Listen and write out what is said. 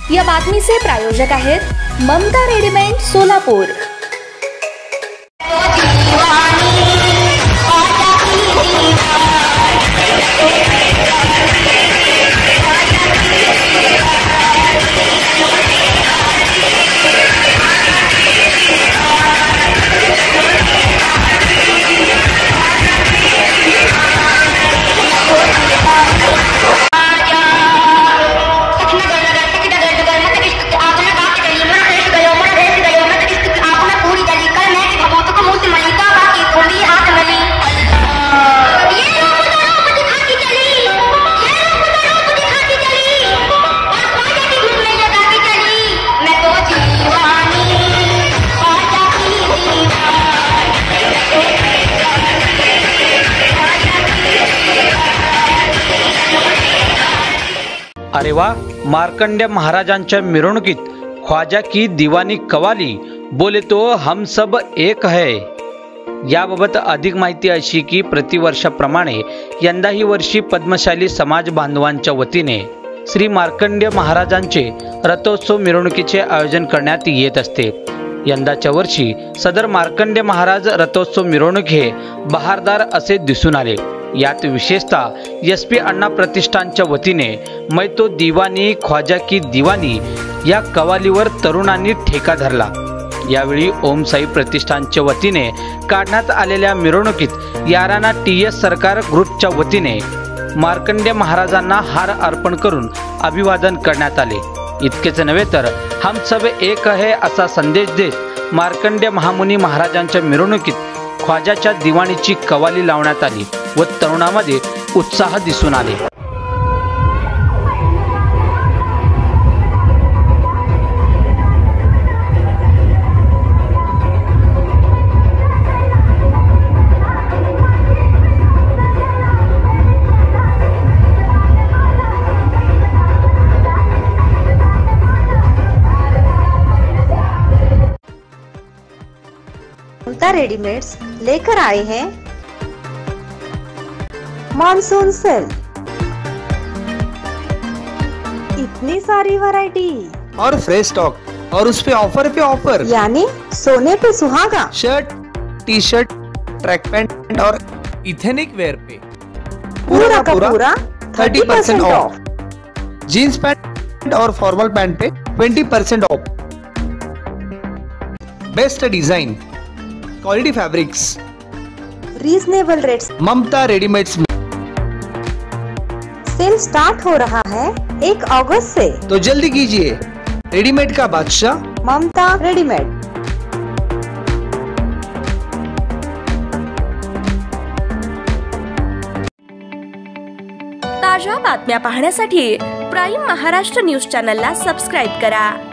या बातमीचे प्रायोजक आहेत ममता रेडीमेड सोलापूर। अरे वा, मार्कंड्य महाराजांच्या मिरवणुकीत ख्वाजा की दीवानी कवाली बोले तो हम सब एक है। याबाबत अधिक माहिती अशी की प्रतिवर्षाप्रमाणे यंदाही वर्षी पद्मशाली समाज बांधवांच्या वतीने श्री मार्कंड्य महाराजांचे रथोत्सव मिरवणुकीचे आयोजन करण्यात येत असते। यंदाच्या वर्षी सदर मार्कंड्य महाराज रथोत्सव मिरवणूक हे बहारदार असे दिसून आले। यात विशेषतः एसपी अण्णा प्रतिष्ठानच्या वतीने मैं तो दीवानी ख्वाजा की दीवानी या कवालीवर तरुणांनी ठेका धरला। यावेळी ओम साई प्रतिष्ठानच्या वतीने काढण्यात आलेल्या मिरवणुकीत याराना टीएस सरकार ग्रुपच्या वतीने मार्कंड्य महाराजांना हार अर्पण करून अभिवादन करण्यात आले। इतकेच नव्हे तर हम सब एक है असा संदेश देत मार्कंड्य महामुनी महाराजांच्या मिरवणुकीत ख्वाजाच्या दिवाणीची कवाली लावण्यात आली व तरुणांमध्ये उत्साह दिसून आले। ममता रेडीमेड्स लेकर आए हैं मानसून सेल। इतनी सारी वैरायटी और फ्रेश स्टॉक और उस पे ऑफर यानी सोने पे सुहागा। Shirt, T shirt, track pant और इथेनिक वेयर पे पूरा का पूरा 30% ऑफ। जीन्स पैंट और फॉर्मल पैंट पे 20% off. Best design, quality fabrics, reasonable rates. Mamta readymades में सेल स्टार्ट हो रहा है 1 अगस्त से, तो जल्दी कीजिए। रेडीमेड का बादशाह ममता रेडीमेड। ताज्या बातम्या पाहण्यासाठी प्राईम महाराष्ट्र न्यूज चॅनलला सबस्क्राईब करा।